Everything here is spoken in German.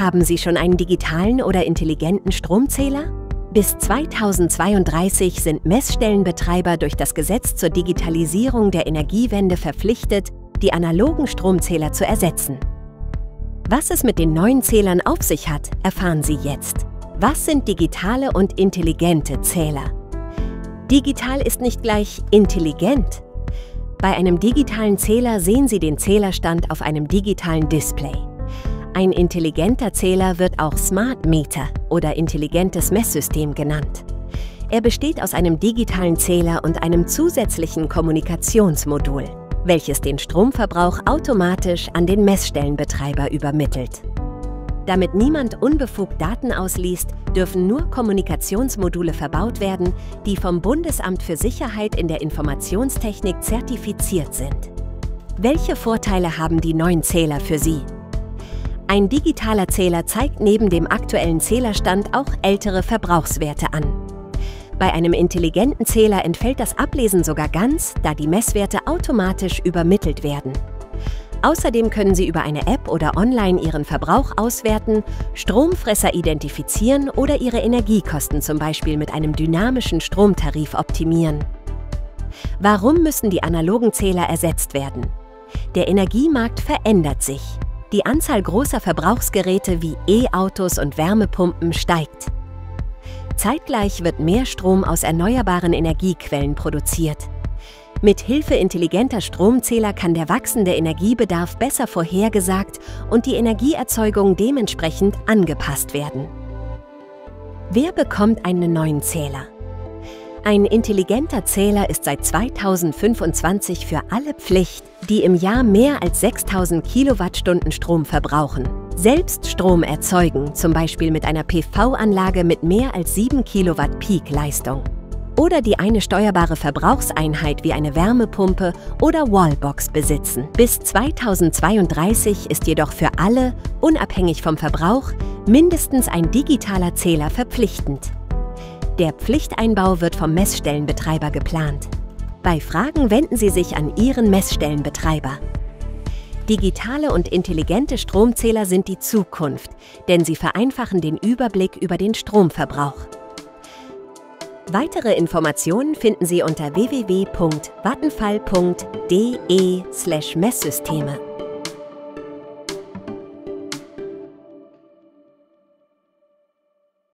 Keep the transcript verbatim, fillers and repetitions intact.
Haben Sie schon einen digitalen oder intelligenten Stromzähler? Bis zweitausendzweiunddreißig sind Messstellenbetreiber durch das Gesetz zur Digitalisierung der Energiewende verpflichtet, die analogen Stromzähler zu ersetzen. Was es mit den neuen Zählern auf sich hat, erfahren Sie jetzt. Was sind digitale und intelligente Zähler? Digital ist nicht gleich intelligent. Bei einem digitalen Zähler sehen Sie den Zählerstand auf einem digitalen Display. Ein intelligenter Zähler wird auch Smart Meter oder intelligentes Messsystem genannt. Er besteht aus einem digitalen Zähler und einem zusätzlichen Kommunikationsmodul, welches den Stromverbrauch automatisch an den Messstellenbetreiber übermittelt. Damit niemand unbefugt Daten ausliest, dürfen nur Kommunikationsmodule verbaut werden, die vom Bundesamt für Sicherheit in der Informationstechnik zertifiziert sind. Welche Vorteile haben die neuen Zähler für Sie? Ein digitaler Zähler zeigt neben dem aktuellen Zählerstand auch ältere Verbrauchswerte an. Bei einem intelligenten Zähler entfällt das Ablesen sogar ganz, da die Messwerte automatisch übermittelt werden. Außerdem können Sie über eine App oder online Ihren Verbrauch auswerten, Stromfresser identifizieren oder Ihre Energiekosten zum Beispiel mit einem dynamischen Stromtarif optimieren. Warum müssen die analogen Zähler ersetzt werden? Der Energiemarkt verändert sich. Die Anzahl großer Verbrauchsgeräte wie E-Autos und Wärmepumpen steigt. Zeitgleich wird mehr Strom aus erneuerbaren Energiequellen produziert. Mit Hilfe intelligenter Stromzähler kann der wachsende Energiebedarf besser vorhergesagt und die Energieerzeugung dementsprechend angepasst werden. Wer bekommt einen neuen Zähler? Ein intelligenter Zähler ist seit zweitausendfünfundzwanzig für alle Pflicht, die im Jahr mehr als sechstausend Kilowattstunden Strom verbrauchen. Selbst Strom erzeugen, zum Beispiel mit einer P V-Anlage mit mehr als sieben Kilowatt Peak-Leistung. Oder die eine steuerbare Verbrauchseinheit wie eine Wärmepumpe oder Wallbox besitzen. Bis zweitausendzweiunddreißig ist jedoch für alle, unabhängig vom Verbrauch, mindestens ein digitaler Zähler verpflichtend. Der Pflichteinbau wird vom Messstellenbetreiber geplant. Bei Fragen wenden Sie sich an Ihren Messstellenbetreiber. Digitale und intelligente Stromzähler sind die Zukunft, denn sie vereinfachen den Überblick über den Stromverbrauch. Weitere Informationen finden Sie unter w w w punkt vattenfall punkt de slash Messsysteme.